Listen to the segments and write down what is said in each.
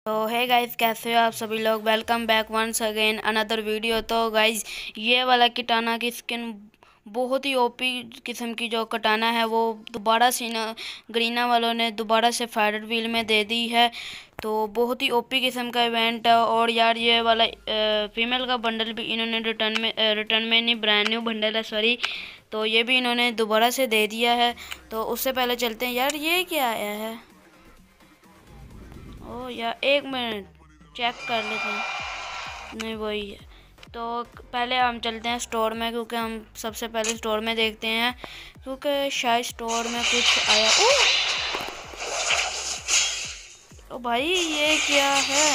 तो है गाइस, कैसे हो आप सभी लोग। Welcome back once again another video. तो गाइस, ये वाला कटाना की स्किन बहुत ही ओपी किस्म की जो कटाना है वो दोबारा से ग्रीना वालों ने दोबारा से फायर व्हील में दे दी है। तो बहुत ही ओपी किस्म का इवेंट है। और यार ये वाला फीमेल का बंडल भी इन्होंने रिटर्न में नहीं, ब्रांड न्यू बंडल है सॉरी। तो ये भी इन्होंने दोबारा से दे दिया है। तो उससे पहले चलते हैं यार, ये क्या आया है। ओ यार एक मिनट चेक कर लेते हैं। नहीं वही है। तो पहले हम चलते हैं स्टोर में, क्योंकि हम सबसे पहले स्टोर में देखते हैं, क्योंकि शायद स्टोर में कुछ आया। ओ भाई ये क्या है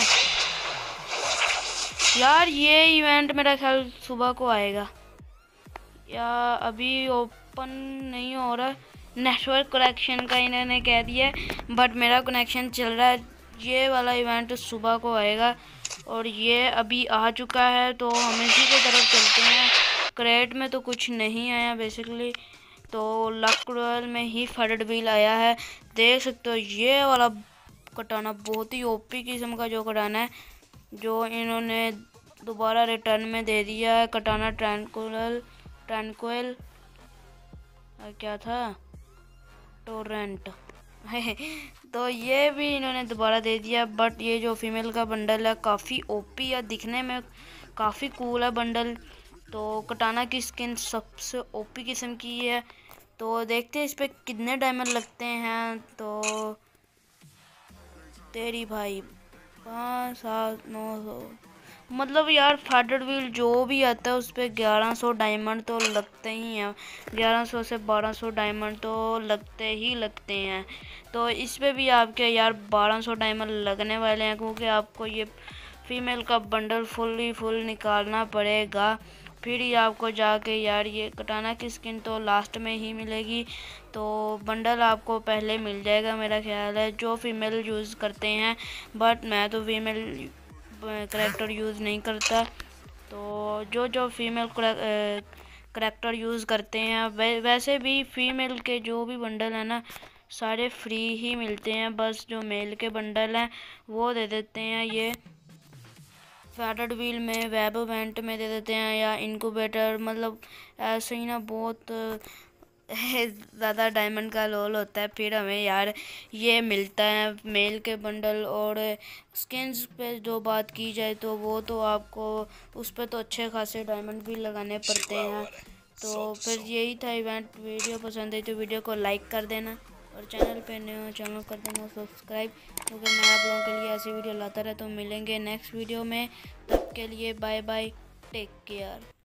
यार। ये इवेंट मेरा ख्याल सुबह को आएगा या अभी ओपन नहीं हो रहा। नेटवर्क कनेक्शन का इन्होंने कह दिया, बट मेरा कनेक्शन चल रहा है। ये वाला इवेंट सुबह को आएगा और ये अभी आ चुका है। तो हम इसी की तरफ चलते हैं। क्रेट में तो कुछ नहीं आया बेसिकली, तो लक रॉयल में ही फर्ड व्हील आया है। देख सकते हो ये वाला कटाना बहुत ही ओपी किस्म का जो कटाना है, जो इन्होंने दोबारा रिटर्न में दे दिया है। कटाना ट्रैंक्विल क्या था, टोरेंट तो ये भी इन्होंने दोबारा दे दिया। बट ये जो फीमेल का बंडल है काफ़ी ओपी है, दिखने में काफ़ी कूल है बंडल। तो कटाना की स्किन सबसे ओपी किस्म की है। तो देखते हैं इस पर कितने डायमंड लगते हैं। तो तेरी भाई 5 7 9 मतलब यार फाइटर व्हील जो भी आता है उस पर 1100 डायमंड तो लगते ही हैं। 1100 से 1200 डायमंड तो लगते हैं। तो इस पे भी आपके यार 1200 डायमंड लगने वाले हैं, क्योंकि आपको ये फीमेल का बंडल फुल निकालना पड़ेगा। फिर ही आपको जाके यार ये कटाना की स्किन तो लास्ट में ही मिलेगी। तो बंडल आपको पहले मिल जाएगा मेरा ख्याल है, जो फीमेल यूज़ करते हैं। बट मैं तो फीमेल करैक्टर यूज़ नहीं करता। तो जो फीमेल करैक्टर यूज़ करते हैं वैसे भी फीमेल के जो भी बंडल है ना सारे फ्री ही मिलते हैं। बस जो मेल के बंडल हैं वो दे देते हैं ये फैटेड व्हील में, वेब इवेंट में दे देते हैं, या इनक्यूबेटर। मतलब ऐसे ही ना बहुत ज़्यादा डायमंड का लोल होता है। फिर हमें यार ये मिलता है मेल के बंडल। और स्किन्स पे जो बात की जाए तो वो तो आपको उस पर तो अच्छे खासे डायमंड भी लगाने पड़ते हैं। तो फिर यही था इवेंट। वीडियो पसंद आई तो वीडियो को लाइक कर देना, और चैनल पे नए हो चैनल कर देना सब्सक्राइब, क्योंकि मैं आप लोगों के लिए ऐसी वीडियो लाता रहे। तो मिलेंगे नेक्स्ट वीडियो में, तब के लिए बाय बाय, टेक केयर।